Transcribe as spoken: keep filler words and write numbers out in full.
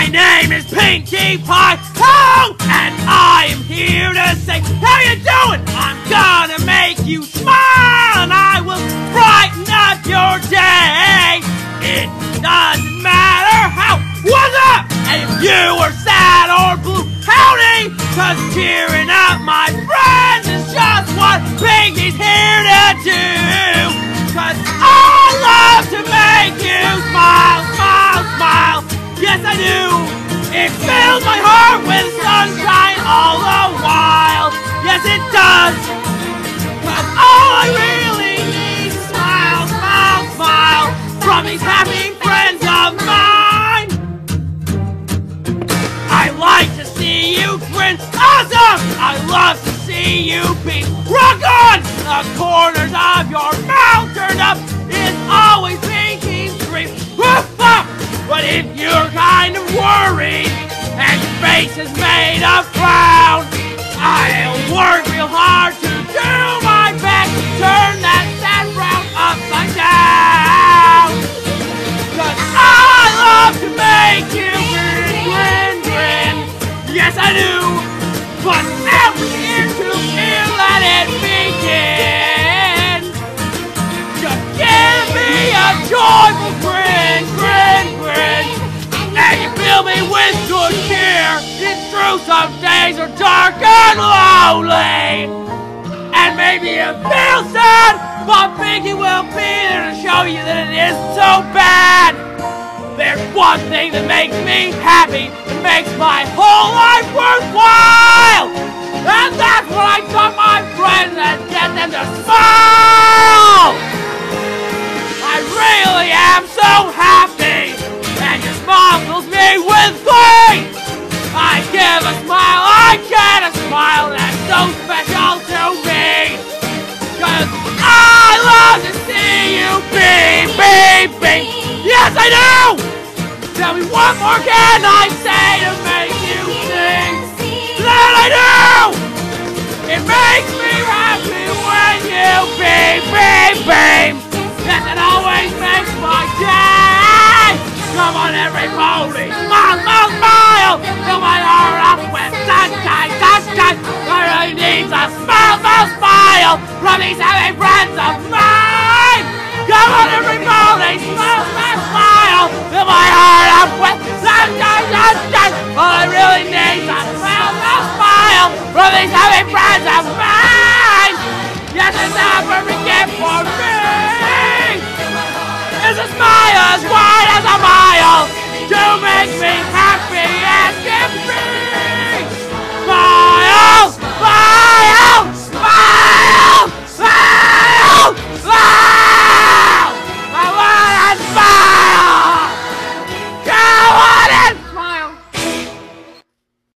My name is Pinkie Pie, oh, and I am here to say, how you doing? I'm gonna make you smile, and I will brighten up your day. It doesn't matter how, what's up? And if you are sad or blue, howdy, cause cheering up my friends is just what Pinkie's here to do. Cause I love to make you smile, smile, smile. Yes, I do. It fills my heart with sunshine all the while. Yes, it does. Cause all I really need is smile, smile, smile from these happy friends of mine. I like to see you grin. Awesome! I love to see you beam. Rock on! The corners of your mouth turned up is always Pinkie's dream. But if you're kind of worried and your face is made of frown, I'll work real hard to do my best to turn that sad frown upside down. Cause I love to make you grin, grin, grin. Yes, I do. But now we're here to feel, let it begin. Just give me a joyful grin, grin, grin. And you fill me with good cheer. It's true, some days are dark and lonely, and maybe you feel sad, but Pinkie will be there to show you that it isn't so bad. There's one thing that makes me happy, that makes my whole life worthwhile, and that's when I talk to my friends and get them to smile. I really am so happy, and your smile fills me with glee. I give a smile, I get a smile, that's so special to me. Cause I love to see you beam, beam, beam. Yes, I do! Tell me what more can I say to make you sing? That I do! It makes me happy when you beam, beam, beam. Yes, it always makes my day. Come on, everybody, smile, smile, smile. Fill my heart up with sunshine, sunshine. I really need a smile, smile, smile from these happy friends of mine.